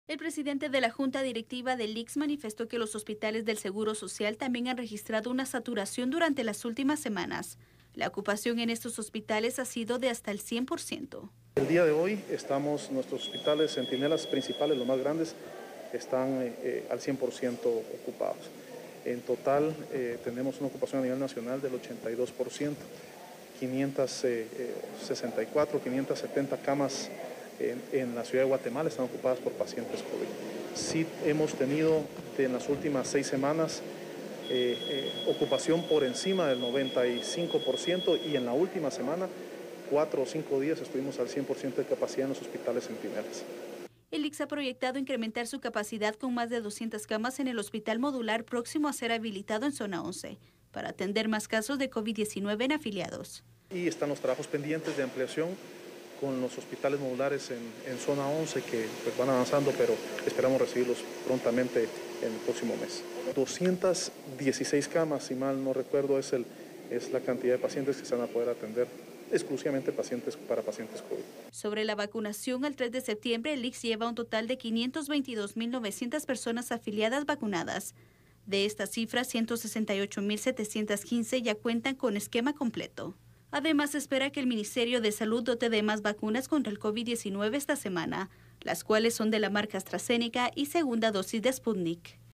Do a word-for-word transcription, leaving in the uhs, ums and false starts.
El presidente de la Junta Directiva del I C S manifestó que los hospitales del Seguro Social también han registrado una saturación durante las últimas semanas. La ocupación en estos hospitales ha sido de hasta el cien por ciento. El día de hoy estamos, nuestros hospitales centinelas principales, los más grandes, están eh, al cien por ciento ocupados. En total eh, tenemos una ocupación a nivel nacional del ochenta y dos por ciento, quinientas sesenta y cuatro, quinientas setenta camas en, en la ciudad de Guatemala están ocupadas por pacientes COVID. Sí hemos tenido en las últimas seis semanas eh, eh, ocupación por encima del noventa y cinco por ciento y en la última semana, cuatro o cinco días, estuvimos al cien por ciento de capacidad en los hospitales centinelas. El I C S ha proyectado incrementar su capacidad con más de doscientas camas en el hospital modular próximo a ser habilitado en Zona once, para atender más casos de COVID diecinueve en afiliados. Y están los trabajos pendientes de ampliación con los hospitales modulares en, en Zona once que pues, van avanzando, pero esperamos recibirlos prontamente en el próximo mes. doscientas dieciséis camas, si mal no recuerdo, es, el, es la cantidad de pacientes que se van a poder atender, exclusivamente pacientes para pacientes COVID. Sobre la vacunación, al tres de septiembre, el I C S lleva un total de quinientas veintidós mil novecientas personas afiliadas vacunadas. De estas cifras, ciento sesenta y ocho mil setecientas quince ya cuentan con esquema completo. Además, se espera que el Ministerio de Salud dote de más vacunas contra el COVID diecinueve esta semana, las cuales son de la marca AstraZeneca y segunda dosis de Sputnik.